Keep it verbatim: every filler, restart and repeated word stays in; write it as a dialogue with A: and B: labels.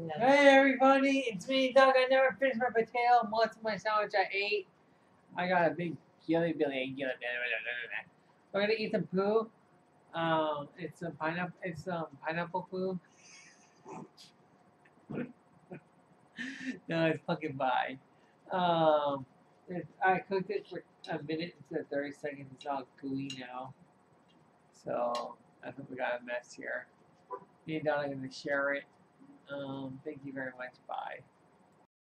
A: Hey everybody, it's me, Doug. I never finished my potato. Most of my sandwich I ate. I got a big jelly belly. We're gonna eat some poo. Um, it's some pineapple. It's some pineapple poo. No, it's fucking pie. Um, it, I cooked it for a minute instead of thirty seconds. It's all gooey now. So I think we got a mess here. Me and Donna are gonna share it. Um, thank you very much. Bye.